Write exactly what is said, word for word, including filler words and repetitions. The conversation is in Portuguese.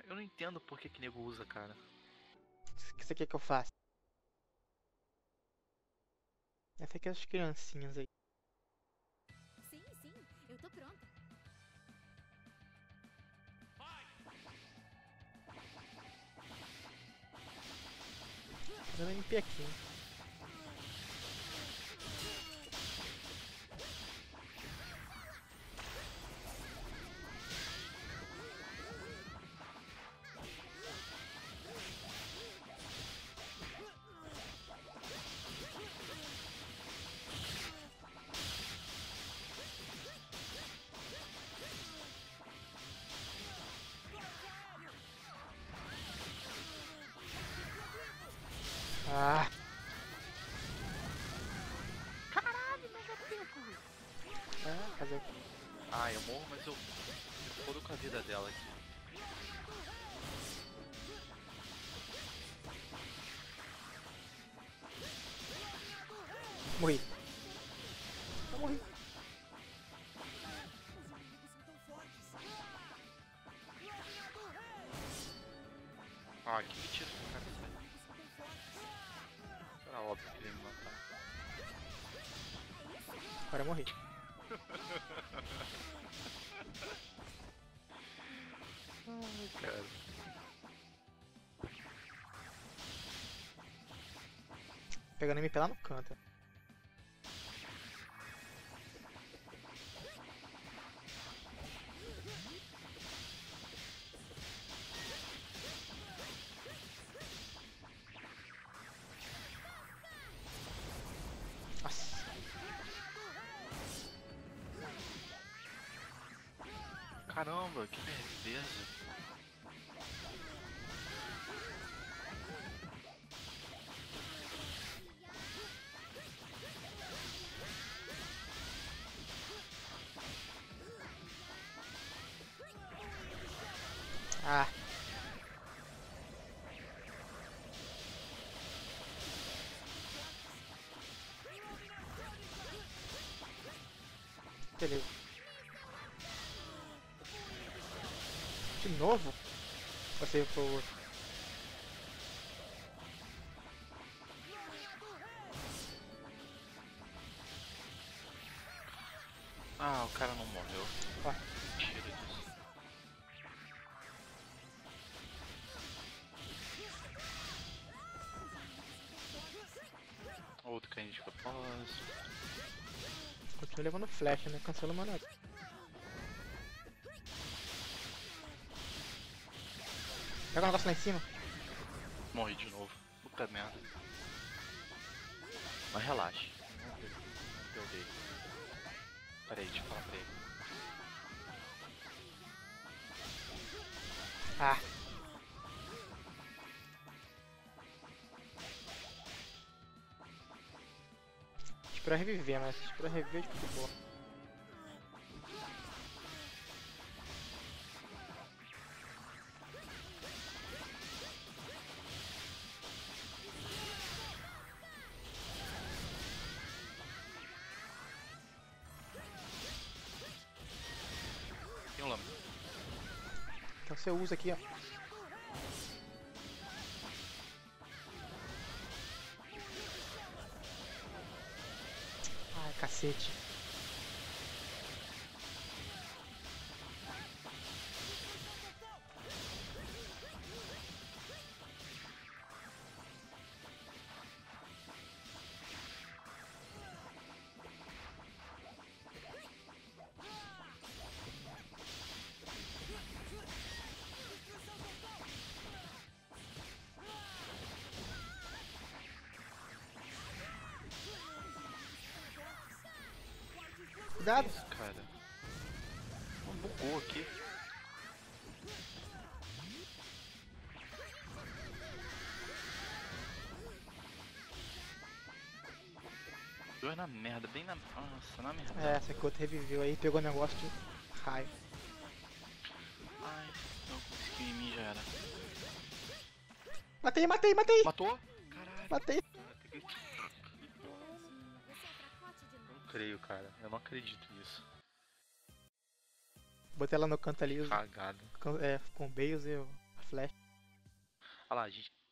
Eu não entendo por que que nego usa, cara. O que você quer que eu faça? Essa aqui é as criancinhas aí. Sim, sim, eu tô pronta. Dando M P aqui, hein? Ah! Ah, fazer o quê? Ah, eu morro, mas eu eu fodo com a vida dela aqui. Morri. Eu morri. Ah, que mentira que o cara sai. Era óbvio que ele ia me matar. Agora eu morri. Ai, cara. Pegando M P lá no canto. Nossa. Caramba, que beleza. Ah. Beleza. De novo? Você foi o outro. Ah, o cara não morreu. Ó. Tira disso. Outro caindo de propósito. Continua levando flecha, né? Cancela o mano. Pega o negócio lá em cima. Morri de novo. Puta merda. Mas relaxe. Não peguei. Pera aí, deixa eu falar pra ele. Ah. Espera reviver, mas espera reviver tipo de boa. Tem um lama. Então você usa aqui, ó. Ai, cacete. Cuidado. Que isso, cara? Não bugou aqui. Dois na merda, bem na. Nossa, na merda. É, essa aqui outro reviveu aí, pegou o negócio de raio. Ai, não conseguiu em mim já era. Matei, matei, matei! Matou? Caralho. Matei! Você é fracote demais. Não creio, cara. Eu não acredito nisso. Botei ela no canto ali, os- Cagada. com- é, com o Bales e o flash. Olha lá, a gente